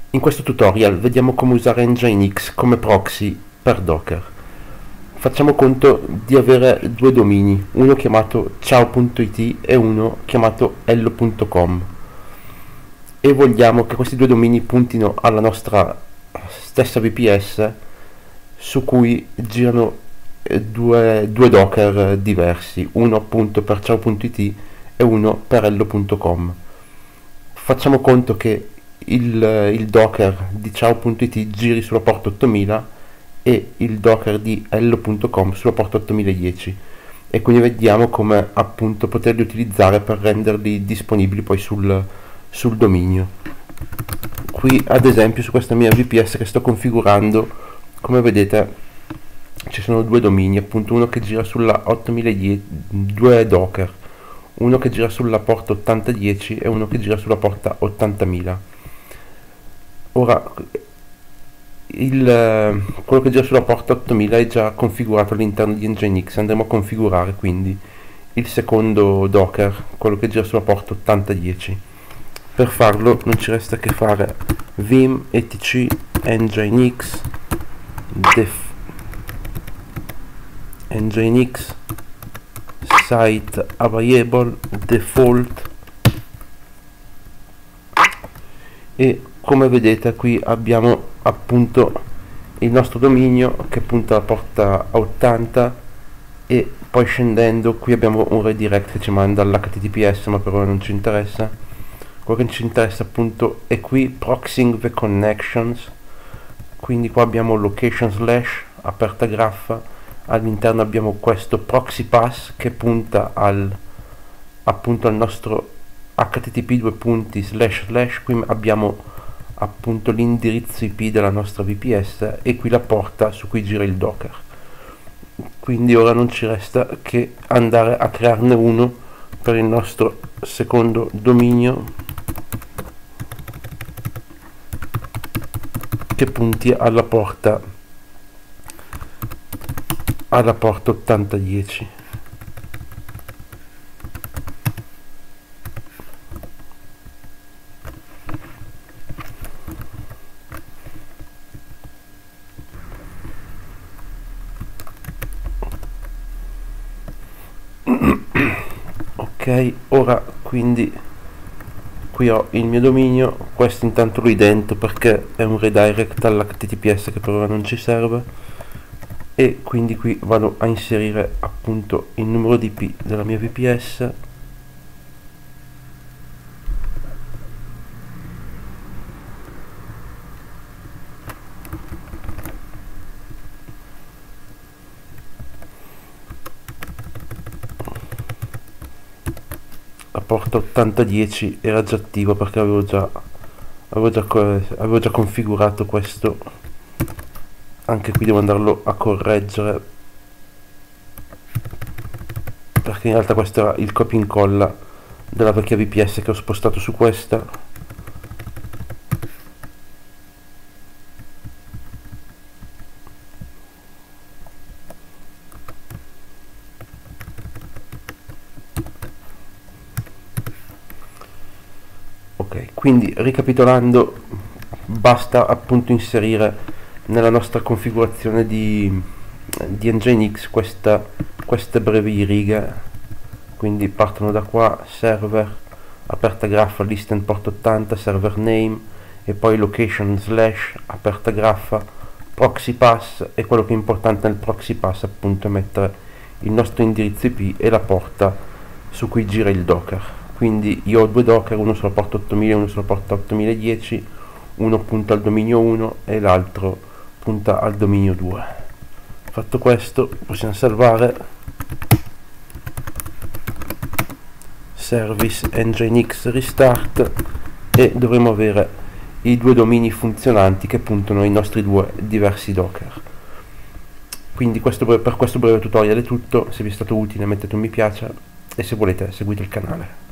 In questo tutorial vediamo come usare Nginx come proxy per Docker. Facciamo conto di avere due domini, uno chiamato ciao.it e uno chiamato hello.com, e vogliamo che questi due domini puntino alla nostra stessa VPS su cui girano due Docker diversi, uno appunto per ciao.it e uno per hello.com. Facciamo conto che il Docker di ciao.it giri sulla porta 8000 e il Docker di hello.com sulla porta 8010, e quindi vediamo come appunto poterli utilizzare per renderli disponibili poi sul dominio. Qui ad esempio su questa mia VPS che sto configurando, come vedete ci sono due domini, appunto uno che gira sulla 8010, due Docker, uno che gira sulla porta 8010 e uno che gira sulla porta 80000. Ora quello che gira sulla porta 8000 è già configurato all'interno di Nginx. Andremo a configurare quindi il secondo Docker, quello che gira sulla porta 8010. Per farlo non ci resta che fare vim etc nginx nginx site available default, e come vedete qui abbiamo appunto il nostro dominio che punta alla porta 80, e poi scendendo qui abbiamo un redirect che ci manda all'HTTPS, ma per ora non ci interessa. Quello che ci interessa appunto è qui proxying the connections, quindi qua abbiamo location slash aperta graffa, all'interno abbiamo questo proxy pass che punta appunto al nostro http due punti slash slash. Qui abbiamo appunto l'indirizzo IP della nostra VPS e qui la porta su cui gira il Docker. Quindi ora non ci resta che andare a crearne uno per il nostro secondo dominio che punti alla porta 8010. Ok, ora quindi qui ho il mio dominio, questo intanto lo idento perché è un redirect all'HTTPS che per ora non ci serve, e quindi qui vado a inserire appunto il numero di IP della mia VPS, la porta 8010 era già attiva perché avevo già configurato questo. Anche qui devo andarlo a correggere perché in realtà questo era il copia e incolla della vecchia VPS che ho spostato su questa. Ok, quindi ricapitolando, basta appunto inserire nella nostra configurazione di Nginx queste brevi righe, quindi partono da qua: server aperta graffa list and port 80 server name, e poi location slash aperta graffa proxy pass, e quello che è importante nel proxy pass appunto è mettere il nostro indirizzo IP e la porta su cui gira il Docker. Quindi io ho due Docker, uno sulla porta 8000 e uno sulla porta 8010, uno punta al dominio 1 e l'altro punta al dominio 2. Fatto questo possiamo salvare service nginx restart e dovremo avere i due domini funzionanti che puntano ai nostri due diversi Docker. Quindi per questo breve tutorial è tutto. Se vi è stato utile mettete un mi piace e se volete seguite il canale.